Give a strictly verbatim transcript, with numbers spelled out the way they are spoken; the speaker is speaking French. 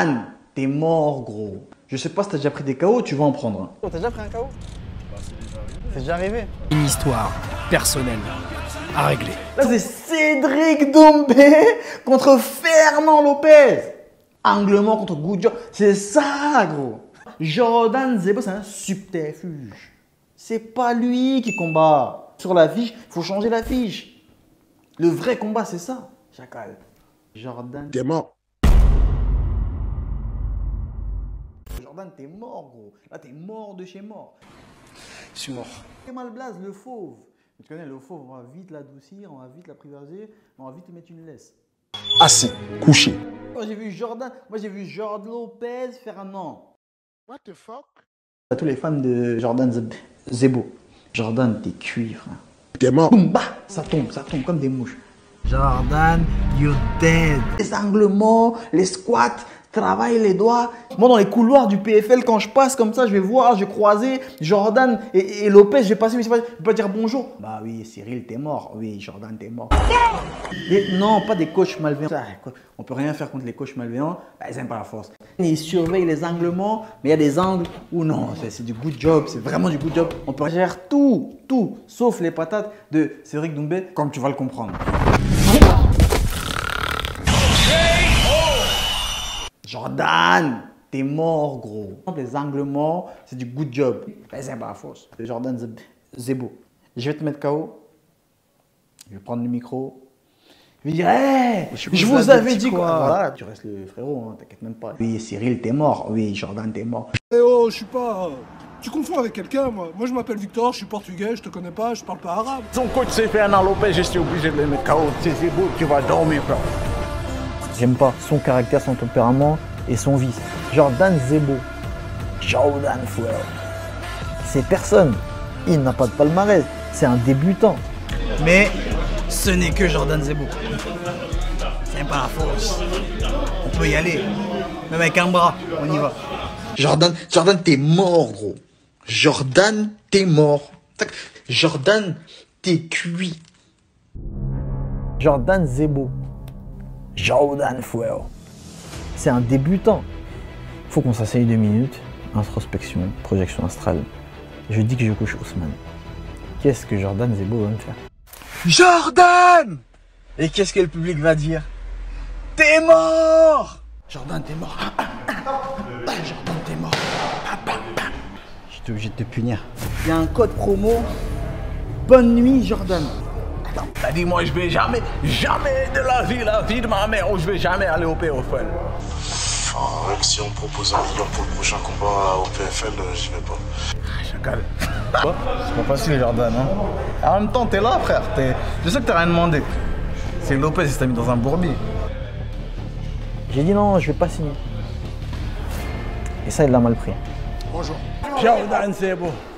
Jordan, t'es mort, gros. Je sais pas si t'as déjà pris des K O, tu vas en prendre. Oh, t'as déjà pris un K O? Bah, c'est déjà arrivé. C'est déjà arrivé. Une histoire personnelle à régler. Là, c'est Cédric Doumbé contre Fernand Lopez. Anglement contre Goudjob. C'est ça, gros. Jordan Zebo, c'est un subterfuge. C'est pas lui qui combat. Sur la fiche, il faut changer la fiche. Le vrai combat, c'est ça, chacal. Jordan. T'es mort. Jordan, t'es mort, gros. Là, t'es mort de chez mort. Je suis mort. T'es mal blase, le fauve. Tu connais le fauve, on va vite l'adoucir, on va vite l'apprivoiser, on va vite te mettre une laisse. Assis, couché. Moi, j'ai vu Jordan, moi, j'ai vu Jordan Lopez faire un an. What the fuck? À tous les fans de Jordan Zeb- Zebo. Jordan, t'es cuit, frère. T'es mort. Boum, bah, ça tombe, ça tombe comme des mouches. Jordan, you're dead. Les anglements, les squats, travaille les doigts. Moi, dans les couloirs du P F L, quand je passe comme ça, je vais voir, je vais croiser Jordan et, et Lopez, je vais passer, mais je vais pas dire bonjour. Bah oui, Cyril, t'es mort. Oui, Jordan, t'es mort. Et non, pas des coachs malveillants. On peut rien faire contre les coachs malveillants. Bah, ils n'aiment pas la force. Ils surveillent les anglements, mais il y a des angles où non, c'est du good job, c'est vraiment du good job. On peut gérer tout, tout, sauf les patates de Cédric Doumbé, comme tu vas le comprendre. Jordan, t'es mort, gros. Les anglements, c'est du good job. Mais c'est pas la force. Jordan Zebo. Je vais te mettre K O. Je vais prendre le micro. Je vais dire, hey, je, je vous avais dit quoi. Voilà, tu restes le frérot, hein, t'inquiète même pas. Oui, Cyril, t'es mort. Oui, Jordan, t'es mort. Eh oh, je suis pas... Tu confonds avec quelqu'un, moi. Moi, je m'appelle Victor, je suis portugais, je te connais pas, je parle pas arabe. Son coach, c'est Fernand Lopez, je suis obligé de le mettre K O. C'est beau, tu vas dormir, frère. J'aime pas son caractère, son tempérament et son vice. Jordan Zebo. Jordan Fuel. C'est personne. Il n'a pas de palmarès. C'est un débutant. Mais ce n'est que Jordan Zebo. C'est pas la force. On peut y aller. Même avec un bras, on y va. Jordan, Jordan, t'es mort, gros. Jordan, t'es mort. Jordan, t'es cuit. Jordan Zebo. Jordan Fuel. C'est un débutant. Faut qu'on s'asseye deux minutes. Introspection, projection astrale. Je dis que je couche Ousmane. Qu'est-ce que Jordan Zebo va me faire? Jordan! Et qu'est-ce que le public va dire? T'es mort! Jordan, t'es mort. Jordan, t'es mort. J'étais obligé de te punir. Il y a un code promo. Bonne nuit, Jordan. T'as dit, moi, je vais jamais, jamais de la vie, la vie de ma mère, où je vais jamais aller au P F L. Enfin, même si on me propose un million pour le prochain combat au P F L, j'y vais pas. Ah, chacal. C'est pas facile, Jordan. Hein. En même temps, t'es là, frère. Es... Je sais que t'as rien demandé. C'est Lopez, il t'a mis dans un bourbier. J'ai dit non, je vais pas signer. Et ça, il l'a mal pris. Bonjour. Jordan, c'est beau.